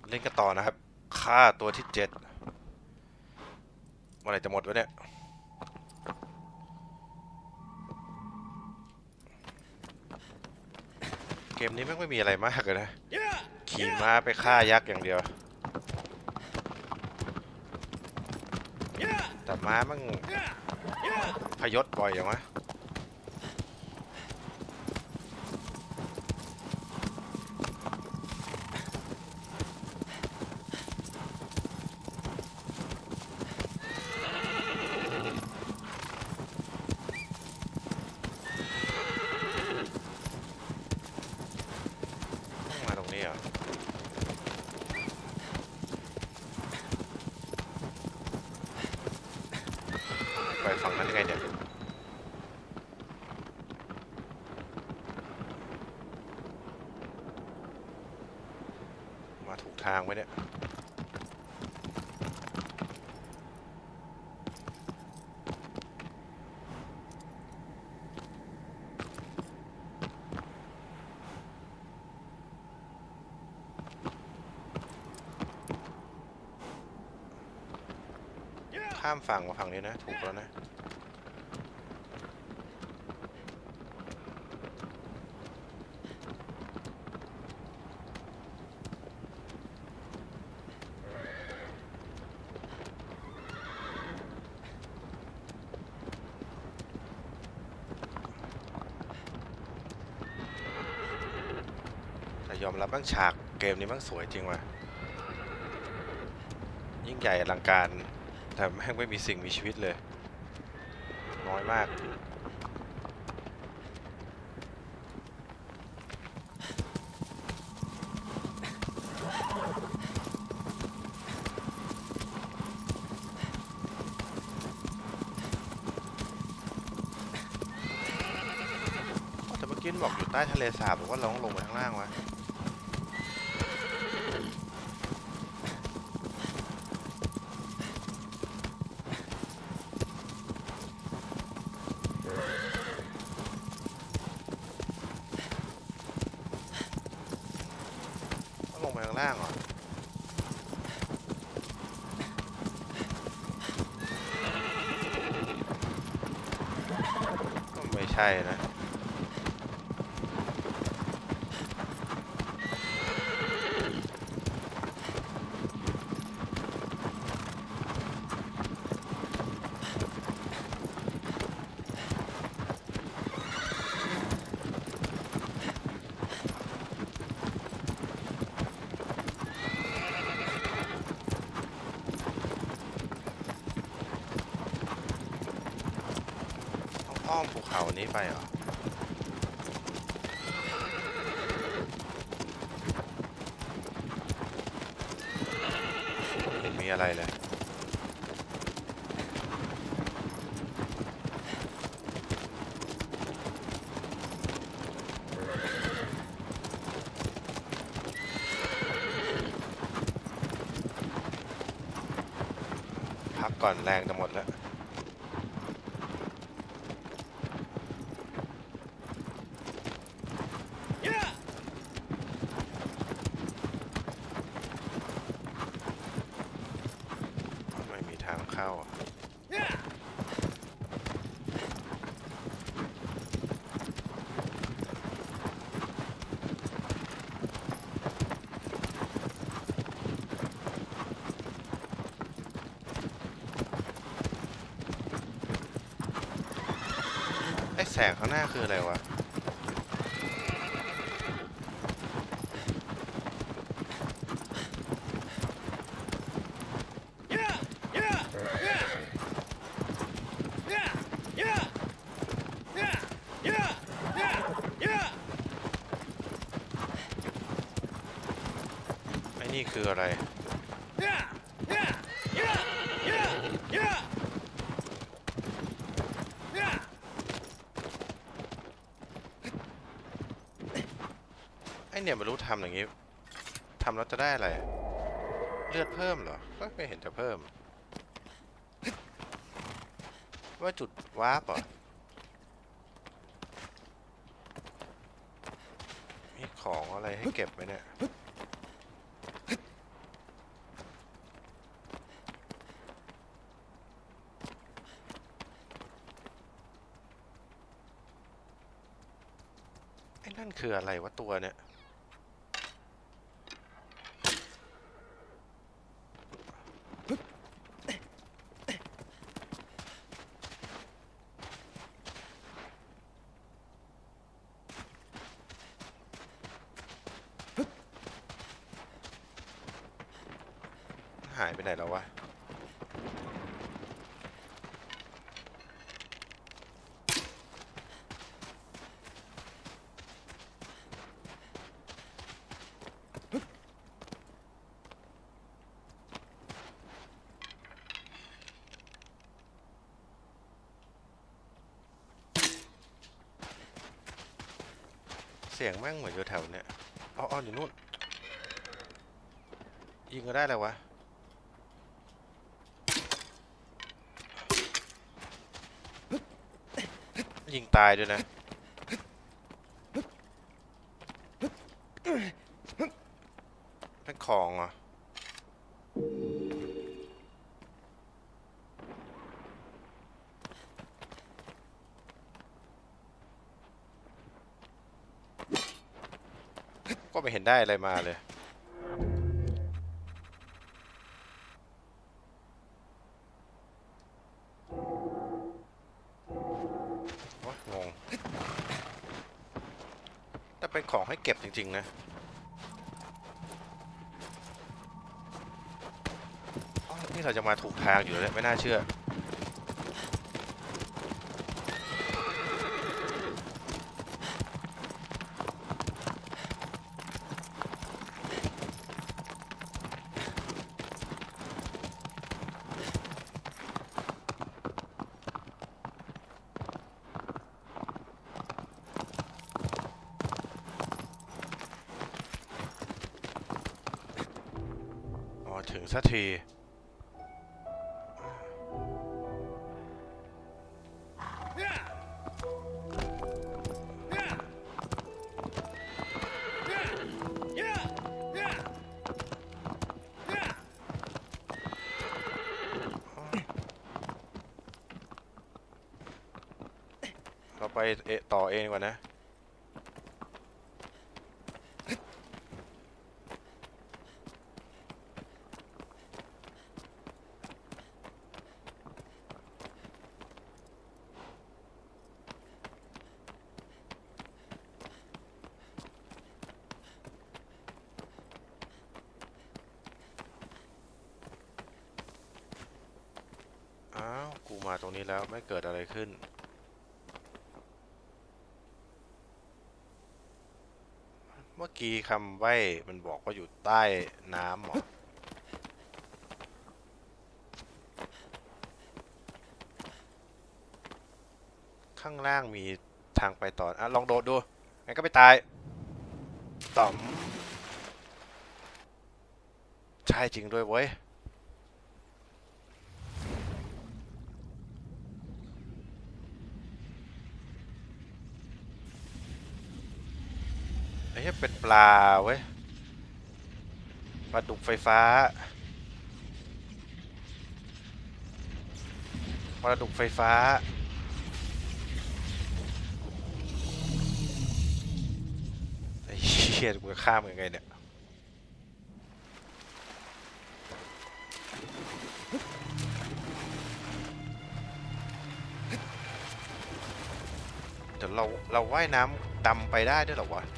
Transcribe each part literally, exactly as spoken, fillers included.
เล่นกันต่อนะครับฆ่าตัวที่เจ็ดเมื่อไหร่จะหมดวะเนี่ยเกมนี้แม่งไม่มีอะไรมากเลยนะขี่ม้าไปฆ่ายักษ์อย่างเดียวแต่ม้ามันพยศบ่อยอย่างวะมาตรงนี้เหรอไปฝั่งนั้นยังไงเนี่ยมาถูกทางไว้เนี่ยข้ามฝั่งมาฝั่งนี้นะถูกแล้วนะแต่ยอมรับบ้างฉากเกมนี้บ้างสวยจริงว่ะยิ่งใหญ่อลังการแต่แม่งไม่มีสิ่งมีชีวิตเลยน้อยมากแต่เมื่อกี้บอกอยู่ใต้ทะเลสาบบอกว่าเราต้องลงไปข้างล่างวะต้องลงไปข้างล่างเหรอก็ไม่ใช่นะต้องอ้อมภูเขานี้ไปเหรอไม่เห็นมีอะไรเลยพักก่อนแรงจะหมดแล้วไม่มีทางเข้าไอ้แสงข้างหน้าคืออะไรวะไอ้นี่คืออะไรไอ้เนี่ยไม่รู้ทำอย่างงี้ทำแล้วจะได้อะไรเลือดเพิ่มเหรอก็ไม่เห็นจะเพิ่มว่าจุดวาร์ปเหรอมีของอะไรให้เก็บไหมเนี่ยคืออะไรวะตัวเนี่ยหายไปไหนแล้ววะเสียงแม่งเหมือนอยู่แถวเนี้ยอ๋ออยู่นู่นยิงก็ได้เลยวะยิงตายด้วยนะเป็นของอ่ะก็ไม่เห็นได้อะไรมาเลยงงแต่เป็นของให้เก็บจริงๆนะนี่เราจะมาถูกทางอยู่แล้วไม่น่าเชื่ออ๋อถึงสักทีเราไปเอต่อเองก่อนนะอ้าวกูมาตรงนี้แล้วไม่เกิดอะไรขึ้นเมื่อกี้คำใบ้มันบอกว่าอยู่ใต้น้ำหรอข้างล่างมีทางไปต่ออ่ะลองโดดดูงั้นก็ไปตายต่อมใช่จริงด้วยเว้ยไอ้เหี้ยเป็นปลาเว้ยปลาดุกไฟฟ้าปลาดุกไฟฟ้าไอ้เหี้ยกูจะข้ามยังไงเนี่ยเดี๋ยวเราเราว่ายน้ำดำไปได้ด้วยเหรอวะ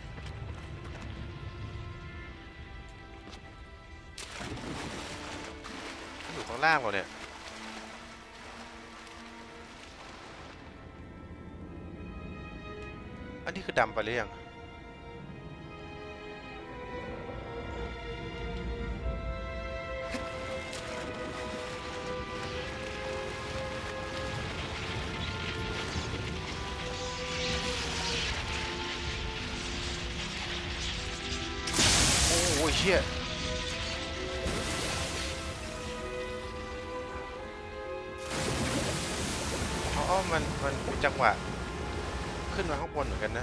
อยู่ข้างล่างเราเนี่ยอันนี้คือดำไปหรือยังโอ้ยเชี่ยอ๋อมันมันมีจังหวะขึ้นมาข้างบนเหมือนกันนะ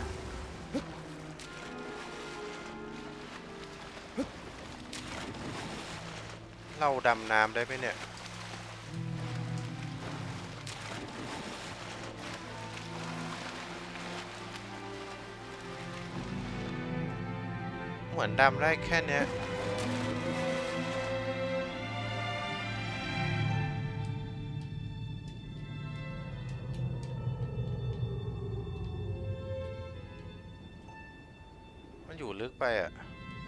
เราดำน้ำได้ไหมเนี่ยเหมือนดำได้แค่เนี้ยมันอยู่ลึกไปอ่ะ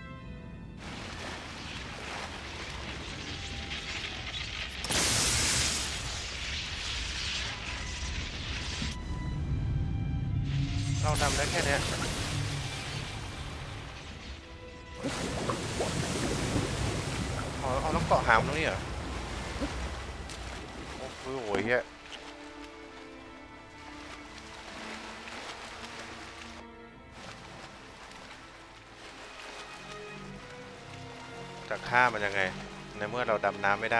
เราดำได้แค่เนี้ยอ๋อเอาต้องเกาะหางตรงนี้เหรอโอ้โหโอ้ยเฮียจะฆ่ามันยังไงในเมื่อเราดำน้ำไม่ได้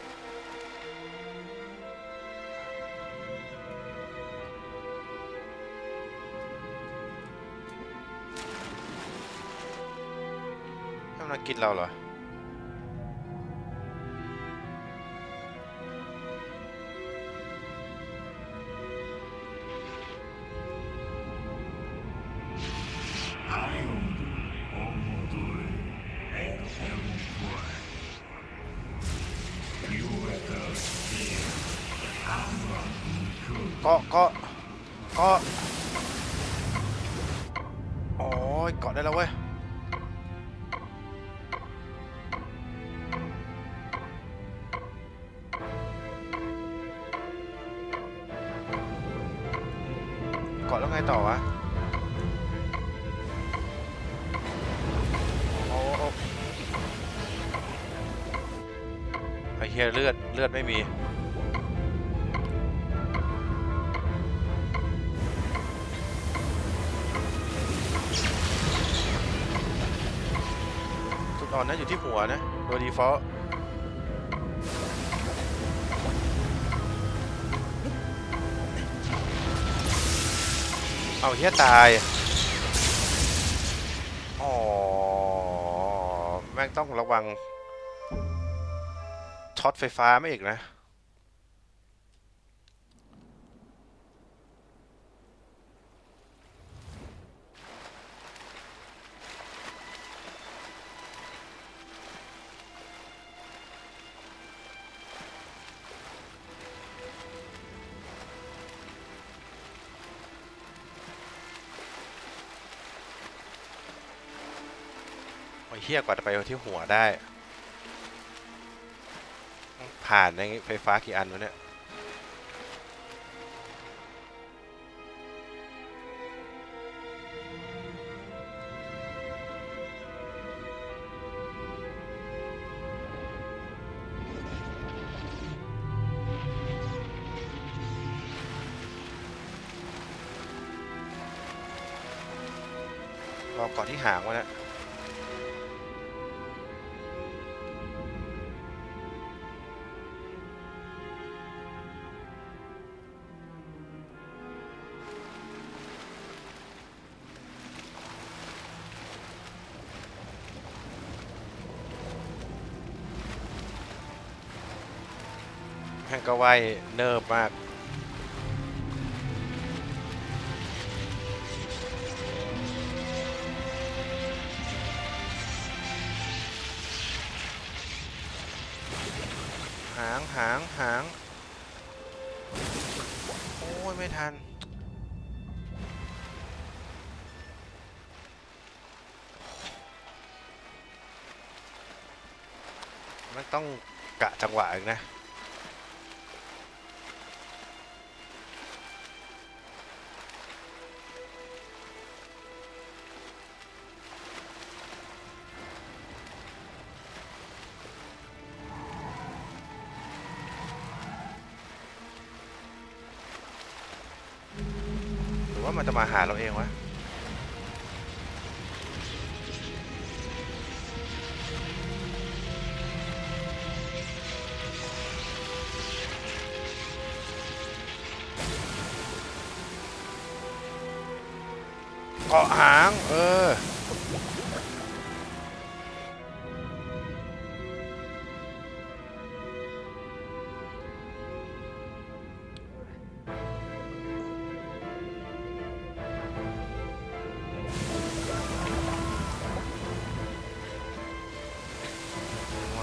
ให้มันกินเราเหรอเกาะเกาะเกาะโอ้ยเกาะได้แล้วเว้ยเกาะแล้วไงต่อวะโอ้โอ้ไอ้เหี้ยเลือดเลือดไม่มีจุดอ่อนนะอยู่ที่หัวนะโดย default เอาเหี้ยตายอ๋อแม่งต้องระวังช็อตไฟฟ้าไม่อีกนะโอ้ยเหี้ยกว่าจะไปที่หัวได้ผ่านในไฟฟ้ากี่อันวะเนี่ยรอก่อนที่หางวะเนี่ยแม่งก็ว่ายเนิบมากหางหางหางโอ้ยไม่ทันมันต้องกะจังหวะอีกนะหรือว่ามันจะมาหาเราเองวะเกาะหางเออ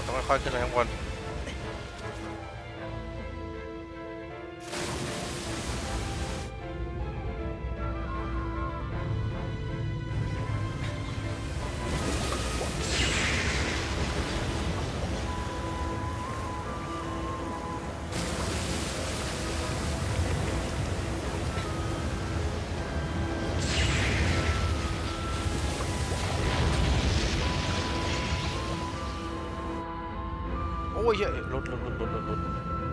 ต้องค่อยๆขึ้นไปข้างบนโอ้ยเฮ้ยหลุดหลุดหลุดหลุดหลุดหลุด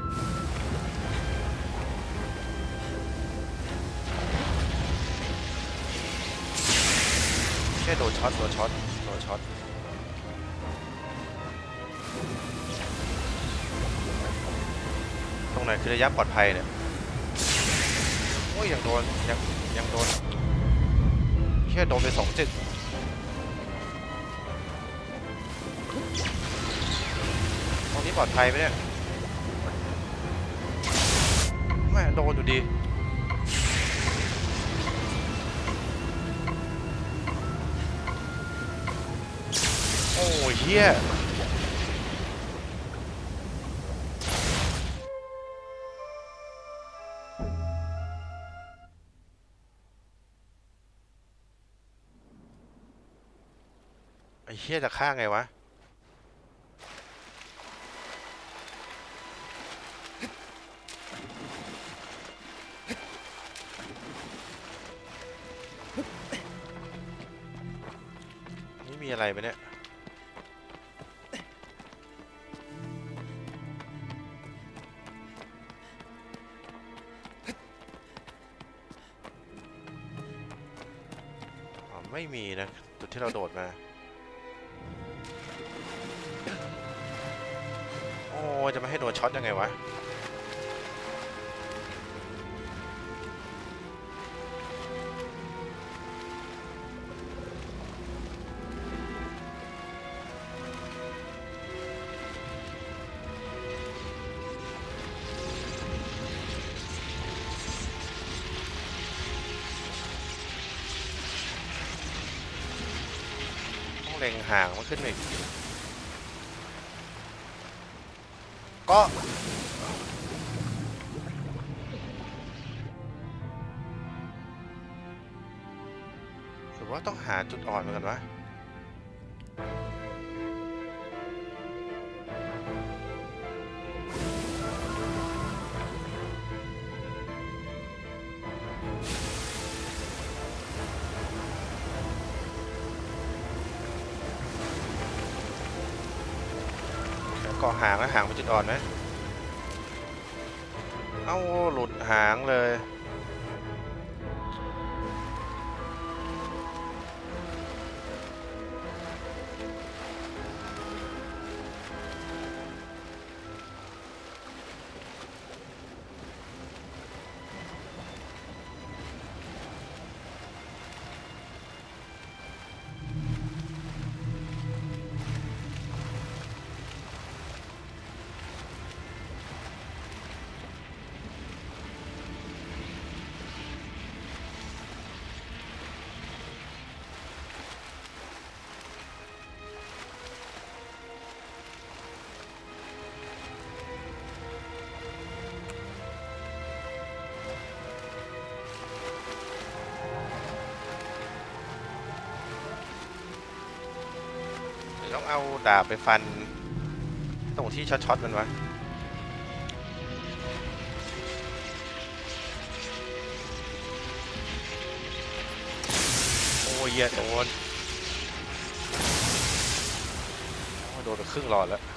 แค่โดนช็อตโดนช็อตโดนช็อตตรงไหนคือระยะปลอดภัยเนี่ยโอ้ยยังโดนยังยังโดนแค่โดนไปสองจุดตรงนี้ปลอดภัยไหมเนี่ยไม่โดนอยู่ดีโอ้ยเฮียไอ้เฮียจะฆ่าไงวะนี่มีอะไรไหมเนี่ยอ๋อไม่มีนะจุดที่เราโดดมาโอ้จะไม่ให้โดนช็อตยังไงวะต้องเล็งห่างมันขึ้นอีกก็หรือว่าต้องหาจุดอ่อนเหมือนกันวะเกาะหางแล้วหางเป็นจุดอ่อนไหมเอ้าหลุดหางเลยต้องเอาดาบไปฟันตรงที่ช็อตๆมันวะโอ้ยเหี้ยโดนโดนไปครึ่งหลอดแล้ว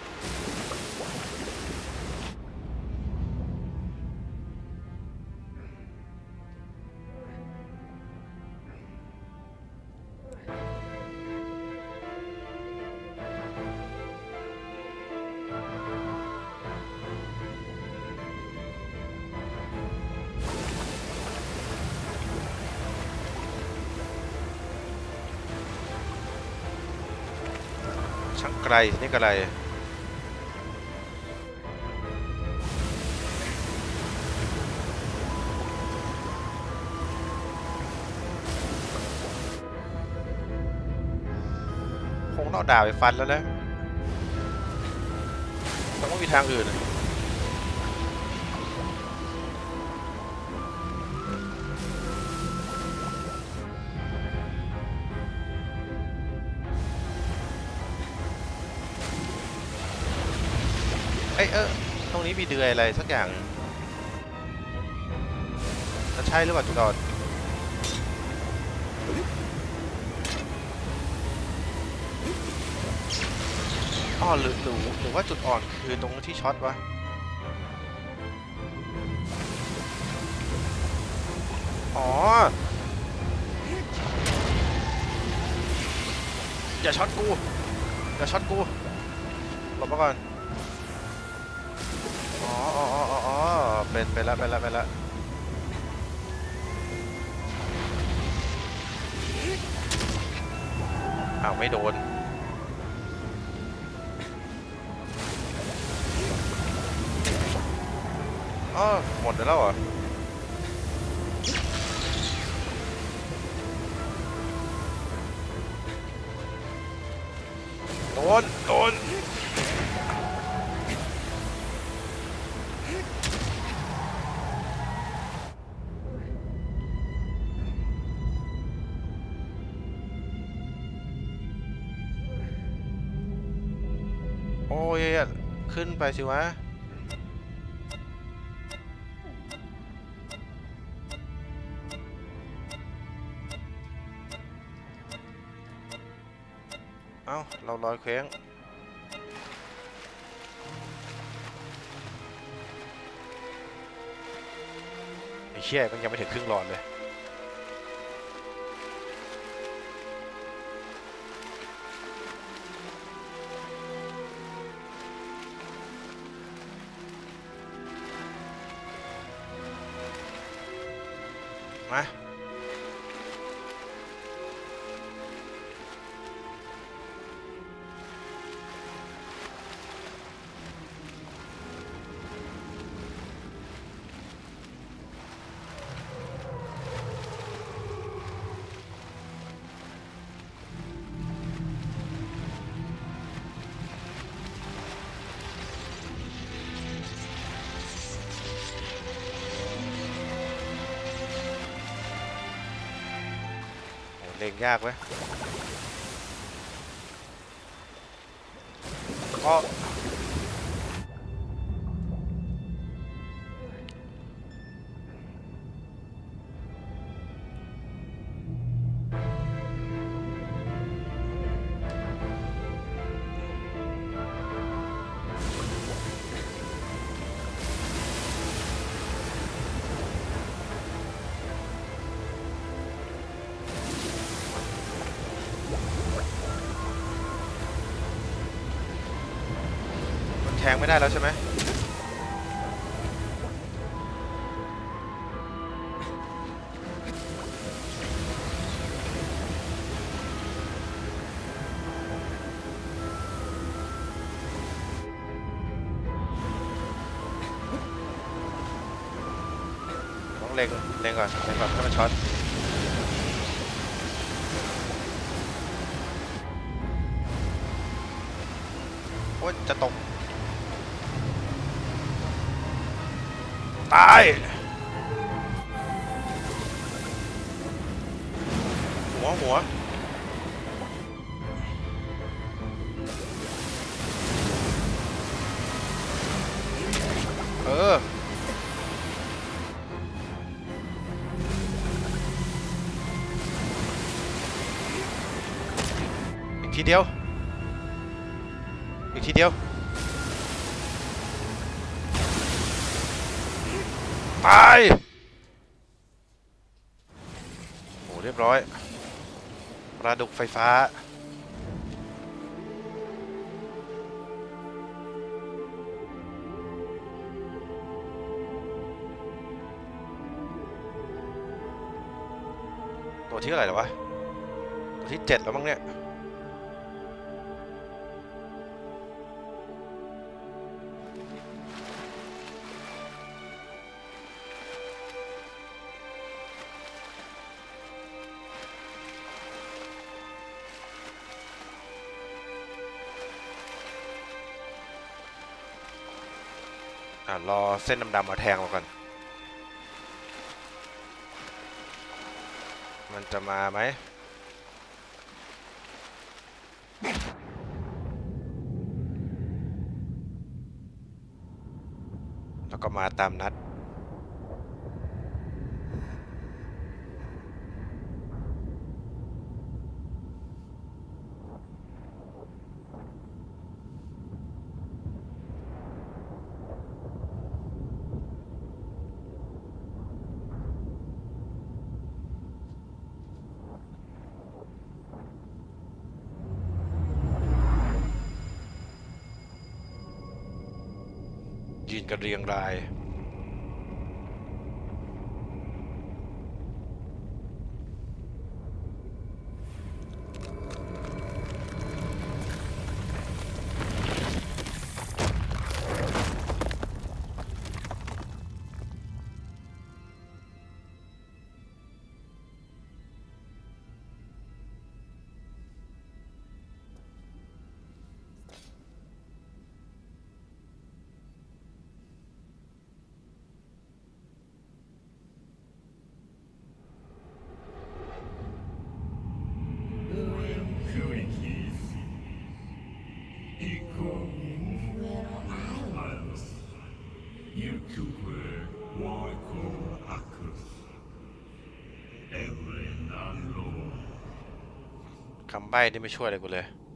ช่างไกลนี่ก็ไรคงต้องด่าไปฟันแล้วนะต้องไม่มีทางอื่นเอ้ยเออตรงนี้มีเดือยอะไรสักอย่างจะใช่หรือเปล่าจุดอ่อนอ๋อหรือหรือหรือว่าจุดอ่อนคือตรงที่ช็อตวะอ๋ออย่าช็อตกูอย่าช็อตกูหลบมาก่อนอ๋ออ๋ออ๋ออ๋อเป็นไปแล้วไปแล้วไปแล้วอ้าวไม่โดนอ๋อหมดแล้วเหรอโดนโดนโอ้ยขึ้นไปสิวะเอ้าเราลอยเคว้งไอ้เชี่ยมันยังไม่ถึงครึ่งหลอดเลยมาเล่งยากเว้ยก็มันแทงไม่ได้แล้วใช่ไหมต้องเล็งเล็งก่อนเล็งก่อนให้มันช็อตโอ้ยจะตกตายหัวหัวเอออีกทีเดียวอีกทีเดียวตายโอ้เรียบร้อยปลาดุกไฟฟ้าตัวที่เท่าไหร่แล้ววะตัวที่เจ็ดแล้วมั้งเนี่ยอ่ารอเส้นดำๆมาแทงเราก่อนมันจะมาไหมแล้วก็มาตามนัดยืนกันเรียงรายคำใบ้นี่ไม่ช่วยอะไรกูเลย